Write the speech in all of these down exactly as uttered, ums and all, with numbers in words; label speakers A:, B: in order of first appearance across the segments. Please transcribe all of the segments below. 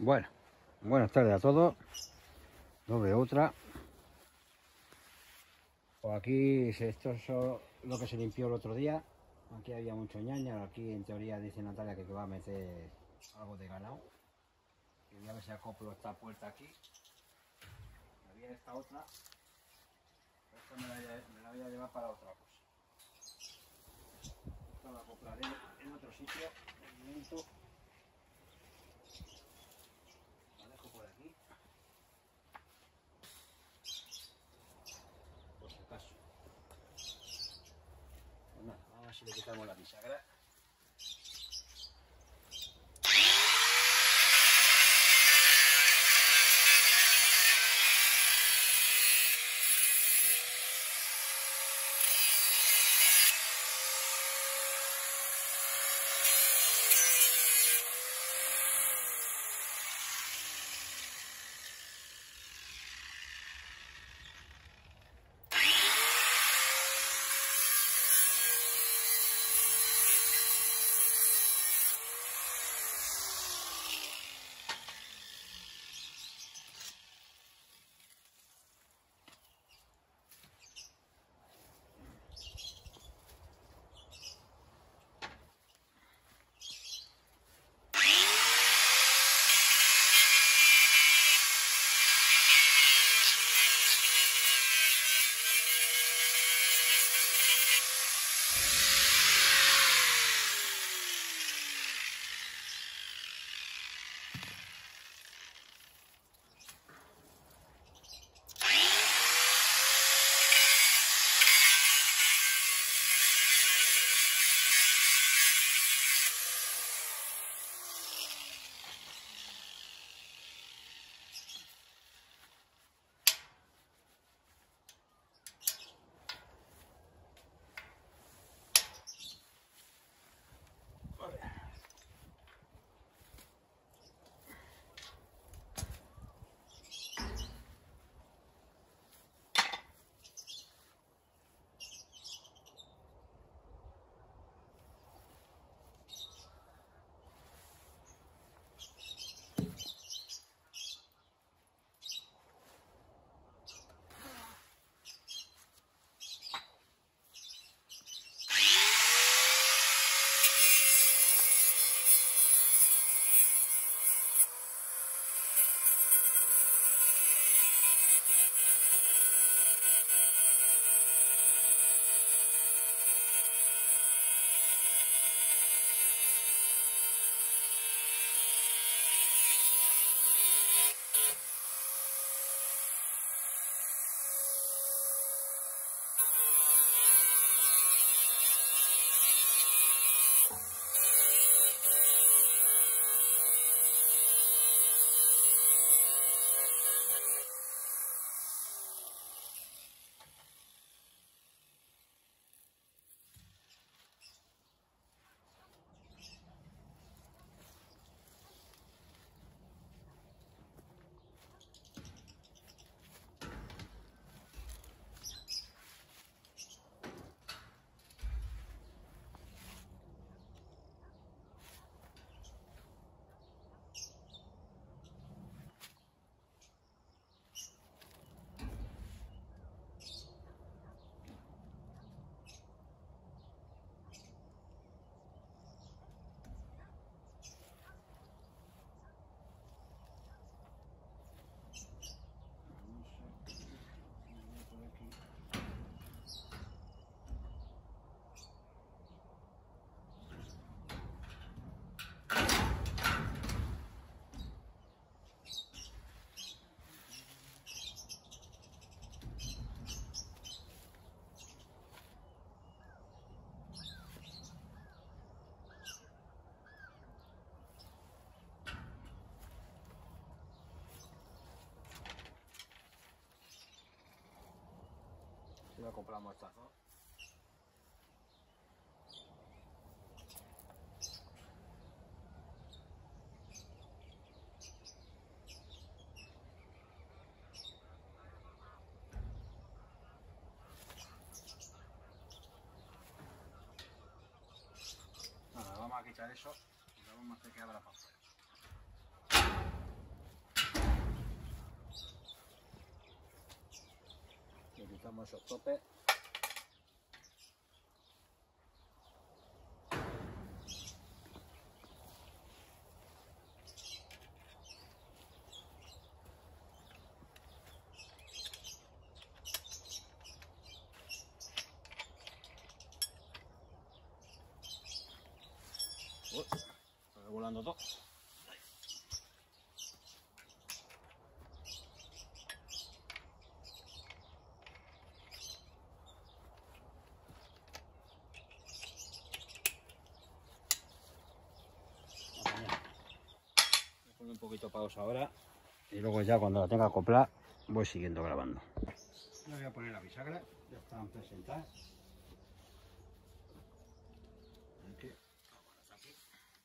A: Bueno, buenas tardes a todos. No veo otra. Pues aquí, esto es lo que se limpió el otro día. Aquí había mucho ñaña. Aquí en teoría dice Natalia que, que va a meter algo de ganado. Y voy a ver si acoplo esta puerta aquí. Había esta otra. Esta me la, me la voy a llevar para otra cosa. Esta la acoplaré en otro sitio. De momento la dejo por aquí. Por si acaso. Pues nada, vamos a ver si le quitamos la bisagra. Lo compramos esta, ¿no? Nada, vamos a quitar eso y lo vamos a hacer que abra para afuera. Quitamos esos topes. Uy, está volando todo. Voy a poner un poquito pausa ahora y luego ya cuando la tenga acoplada voy siguiendo grabando. Le voy a poner la bisagra, ya están presentadas. Aquí. Aquí.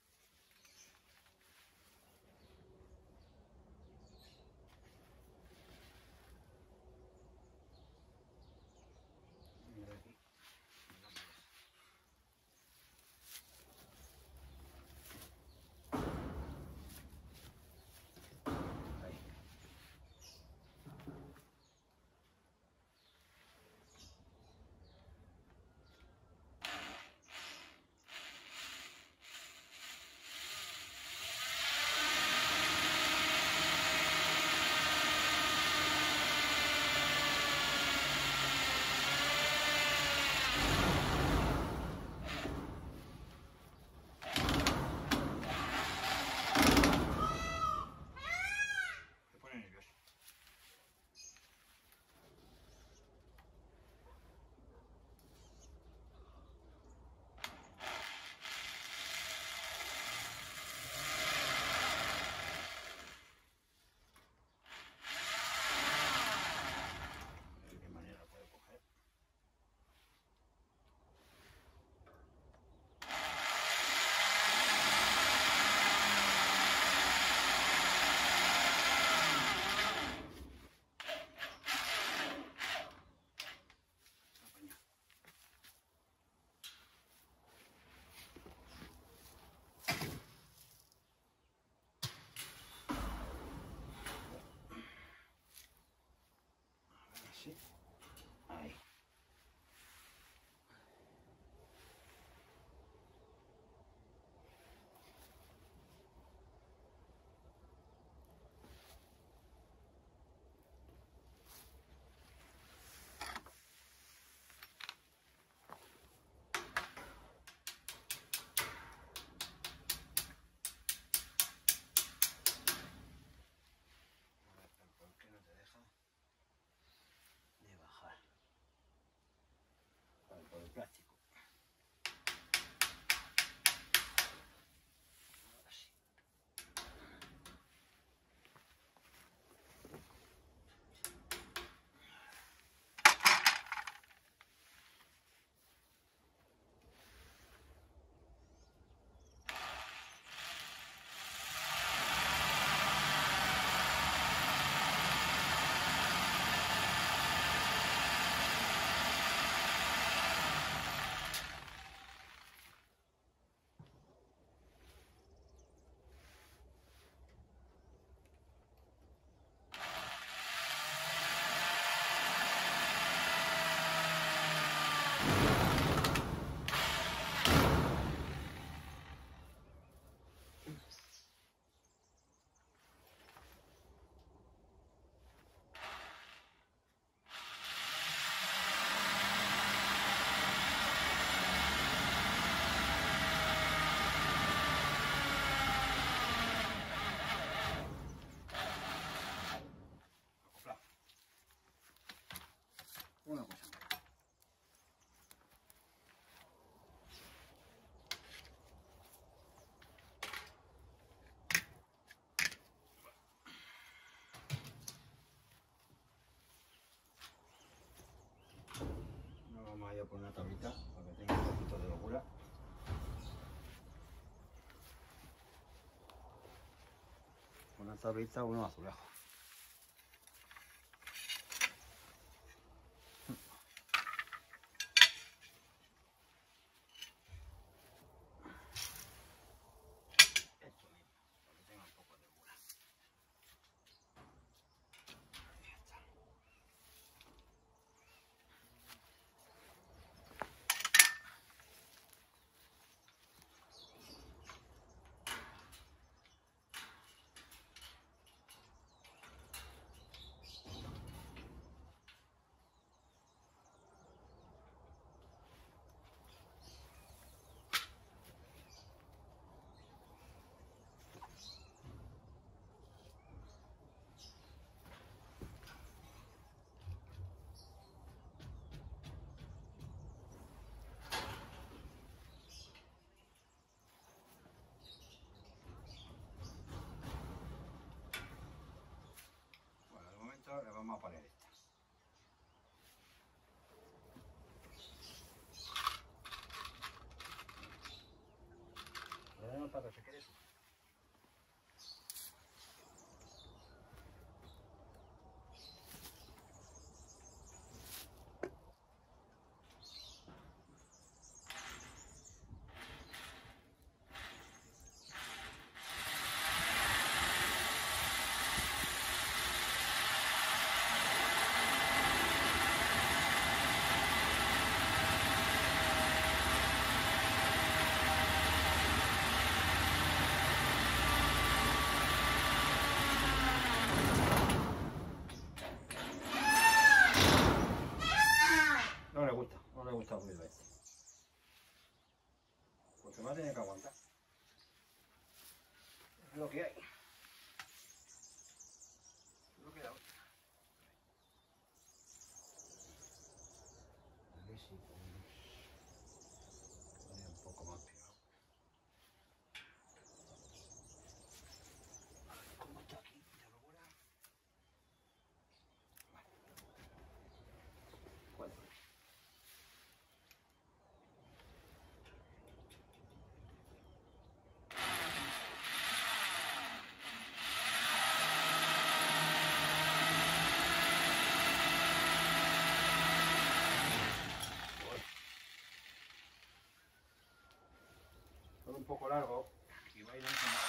A: Ahí. ¿Por qué no te deja de bajar? Vale, por el plástico. Ahora sí. Una cosa. No vamos a ir por una tablita para que tenga un poquito de locura. Una tablita, uno azulejo. vamos a poner esta. Le damos para que se quede. No le gusta, no le gusta el ruido este. Porque va a tener que aguantar. Es lo que hay. Es lo que hay. A ver si podemos poner un poco más pegado. A ver cómo está aquí, ya lo verá. Vale. Bueno. Un poco largo y va a ir en como...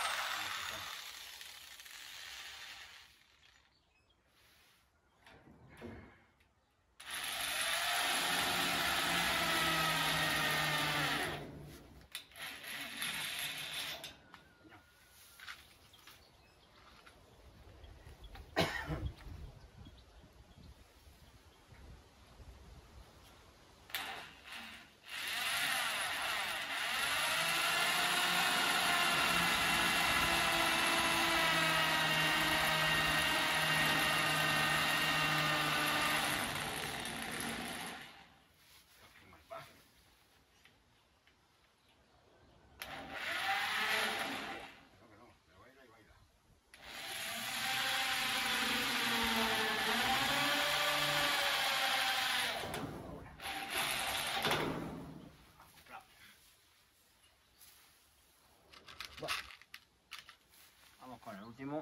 A: Vamos con el último.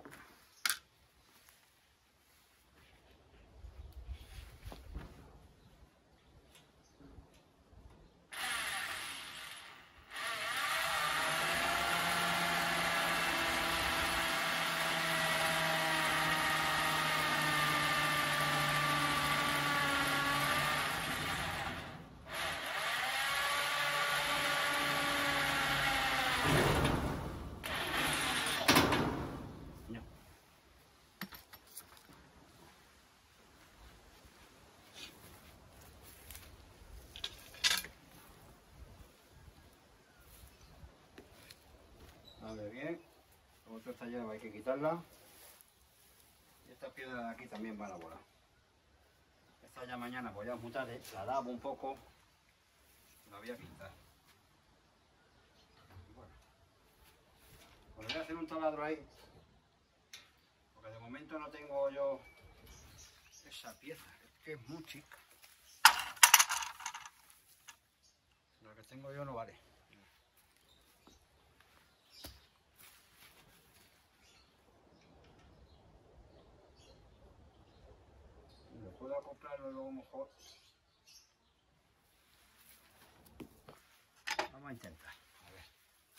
A: A ver bien, como esto está lleno hay que quitarla. Y esta piedra de aquí también van a volar. Esta ya mañana voy a mutar, ¿eh? La lavo un poco, la voy a pintar. Bueno, pues voy a hacer un taladro ahí, porque de momento no tengo yo esa pieza, es que es muy chica. La que tengo yo no vale. Lo puedo acoplarlo luego mejor. Vamos a intentar. A ver.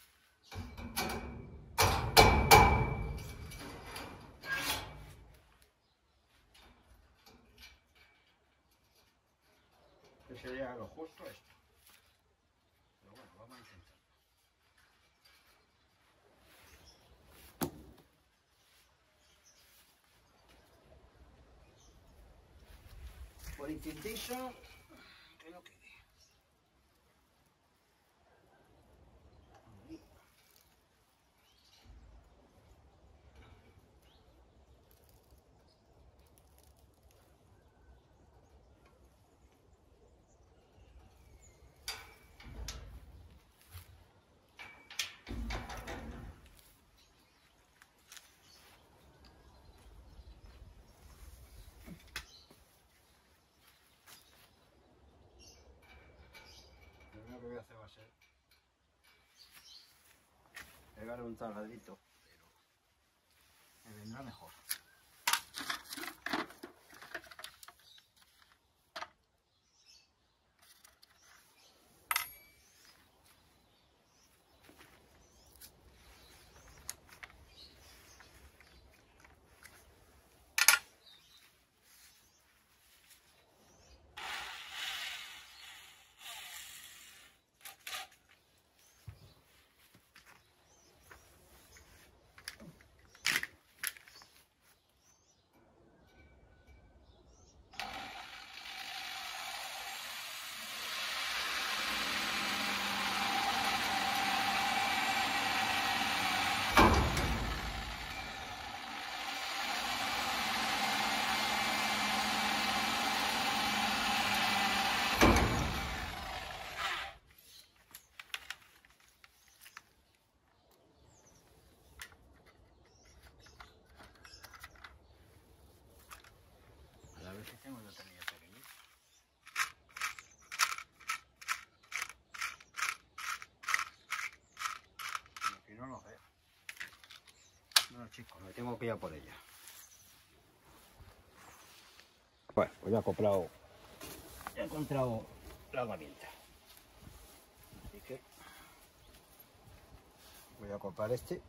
A: Que sería lo justo esto. Pero bueno, vamos a intentar. Por intentito, creo que... a ser pegar un taladrito, pero me vendrá mejor. A ver si tengo el tornillo pequeñito. Aquí no lo veo. No, chicos, me tengo que ir a por ella. Bueno, pues ya he comprado, ya he encontrado la herramienta. Así que voy a comprar este.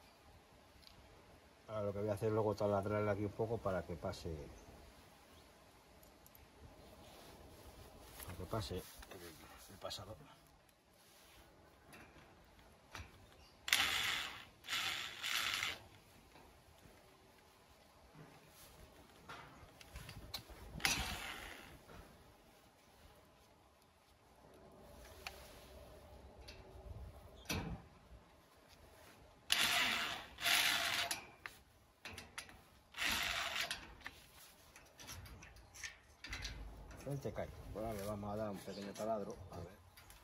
A: Ahora lo que voy a hacer luego es taladrarle aquí un poco para que pase, para que pase el, el pasador. Te cae. Bueno, le vamos a dar un pequeño taladro. A ver.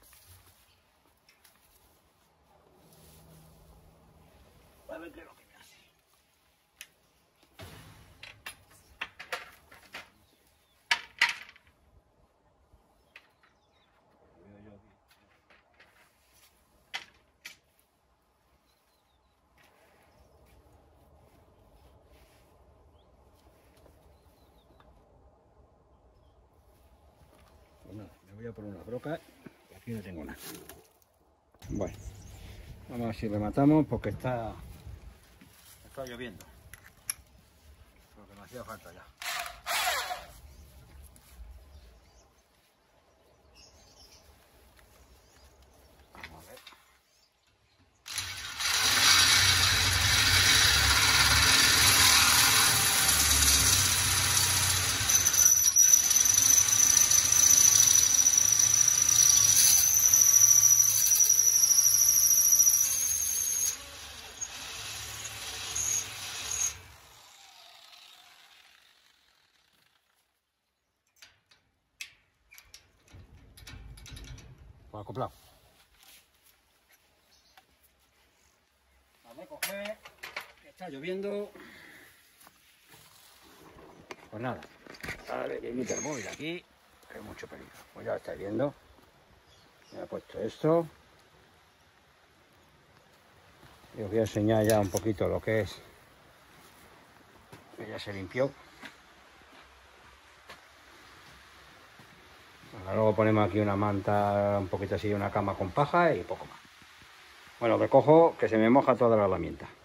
A: A ver qué es lo que me hace. Pues nada, me voy a poner una broca y aquí no tengo nada. Bueno, vamos a ver si rematamos porque está, está lloviendo. Lo que me hacía falta ya. Vamos a ver. Pues acoplado. Vamos a coger, que está lloviendo. Pues nada, a ver, que quita el móvil aquí, que hay mucho peligro. Pues ya estáis viendo. Me he puesto esto. Y os voy a enseñar ya un poquito lo que es. Que ya se limpió. Luego ponemos aquí una manta, un poquito así, una cama con paja y poco más. Bueno, recojo que se me moja toda la herramienta.